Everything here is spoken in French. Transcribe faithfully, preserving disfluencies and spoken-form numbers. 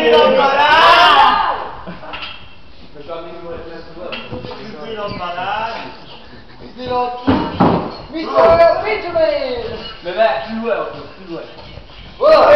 silence malade. Silence malade. Silence. Mister Benjamin. Mais va, plus loin, plus loin. Oh.